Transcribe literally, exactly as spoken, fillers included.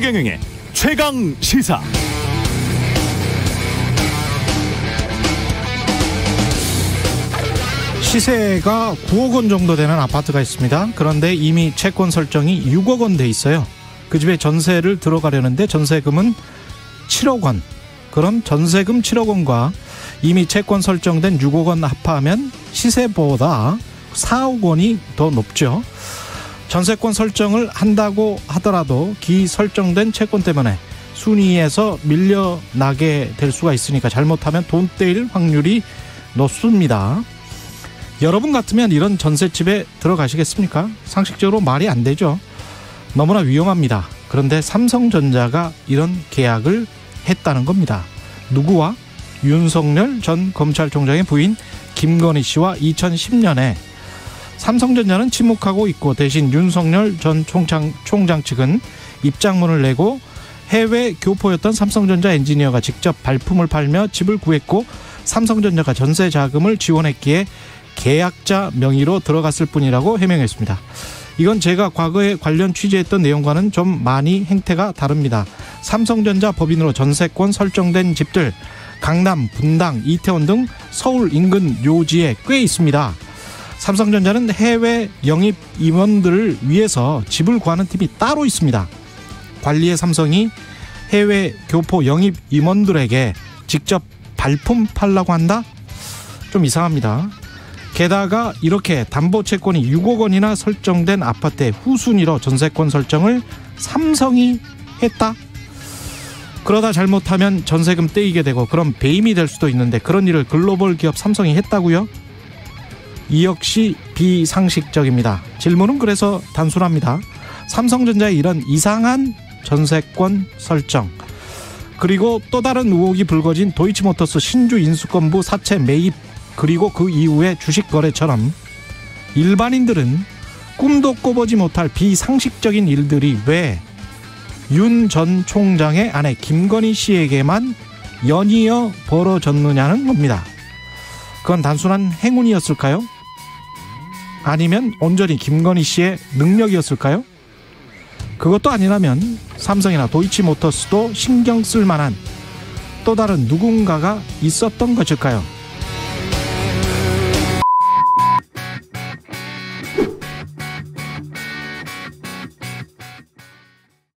최경영의 최강 시사. 시세가 구억 원 정도 되는 아파트가 있습니다. 그런데 이미 채권 설정이 육억 원 돼 있어요. 그 집에 전세를 들어가려는데 전세금은 칠억 원. 그럼 전세금 칠억 원과 이미 채권 설정된 육억 원 합하면 시세보다 사억 원이 더 높죠. 전세권 설정을 한다고 하더라도 기설정된 채권 때문에 순위에서 밀려나게 될 수가 있으니까 잘못하면 돈 떼일 확률이 높습니다. 여러분 같으면 이런 전셋집에 들어가시겠습니까? 상식적으로 말이 안 되죠. 너무나 위험합니다. 그런데 삼성전자가 이런 계약을 했다는 겁니다. 누구와? 윤석열 전 검찰총장의 부인 김건희 씨와 이천십 년에 삼성전자는 침묵하고 있고 대신 윤석열 전 총장, 총장 측은 입장문을 내고 해외 교포였던 삼성전자 엔지니어가 직접 발품을 팔며 집을 구했고 삼성전자가 전세 자금을 지원했기에 계약자 명의로 들어갔을 뿐이라고 해명했습니다. 이건 제가 과거에 관련 취재했던 내용과는 좀 많이 행태가 다릅니다. 삼성전자 법인으로 전세권 설정된 집들 강남, 분당, 이태원 등 서울 인근 요지에 꽤 있습니다. 삼성전자는 해외 영입 임원들을 위해서 집을 구하는 팀이 따로 있습니다. 관리의 삼성이 해외 교포 영입 임원들에게 직접 발품 팔라고 한다? 좀 이상합니다. 게다가 이렇게 담보채권이 육억 원이나 설정된 아파트의 후순위로 전세권 설정을 삼성이 했다? 그러다 잘못하면 전세금 떼이게 되고 그럼 배임이 될 수도 있는데 그런 일을 글로벌 기업 삼성이 했다고요? 이 역시 비상식적입니다. 질문은 그래서 단순합니다. 삼성전자의 이런 이상한 전세권 설정, 그리고 또 다른 의혹이 불거진 도이치모터스 신주 인수권부 사채 매입, 그리고 그 이후의 주식 거래처럼 일반인들은 꿈도 꿔보지 못할 비상식적인 일들이 왜 윤 전 총장의 아내 김건희 씨에게만 연이어 벌어졌느냐는 겁니다. 그건 단순한 행운이었을까요? 아니면 온전히 김건희 씨의 능력이었을까요? 그것도 아니라면 삼성이나 도이치모터스도 신경 쓸 만한 또 다른 누군가가 있었던 것일까요?